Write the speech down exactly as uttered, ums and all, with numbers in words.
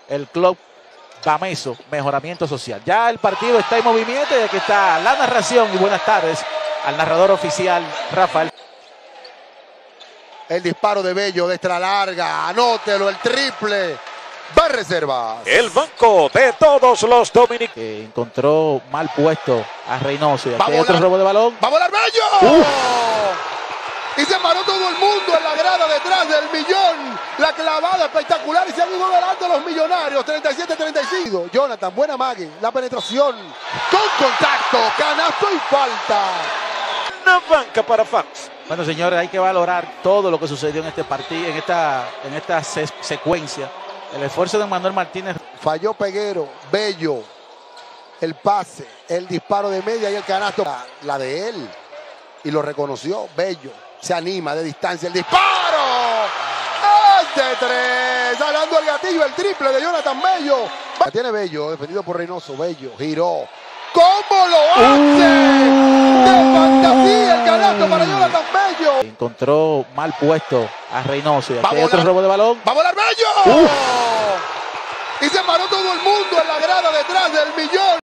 el club Bameso Mejoramiento Social. Ya el partido está en movimiento y aquí está la narración. Y buenas tardes al narrador oficial Rafael. El disparo de Bello de extra larga, anótelo, el triple. Va Reservas. El banco de todos los dominicanos. Que encontró mal puesto a Reynoso. Y aquí hay Va otro robo de balón. ¡Va a volar Bello! Uf. Y se paró todo el mundo en la grada detrás del millón. La clavada espectacular y se han ido delante los millonarios. treinta y siete treinta y cinco. Jonathan, buena mague. La penetración con contacto. Canasto y falta. Una banca para fans. Bueno, señores, hay que valorar todo lo que sucedió en este partido, en esta, en esta se secuencia. El esfuerzo de Manuel Martínez. Falló Peguero, Bello. El pase, el disparo de media y el canasto. La, la de él. Y lo reconoció. Bello. Se anima de distancia. El disparo. ¡Es de tres! Hablando el gatillo, el triple de Jonathan Bello. La tiene Bello, defendido por Reynoso. Bello giró. ¿Cómo lo hace? Uh. De fantasía el canasto para Jonathan Bello. Encontró mal puesto a Reynoso. Y aquí Va a hay otro volar. robo de balón. ¡Va a volar Bello! Uf. Y se paró todo el mundo en la grada detrás del millón.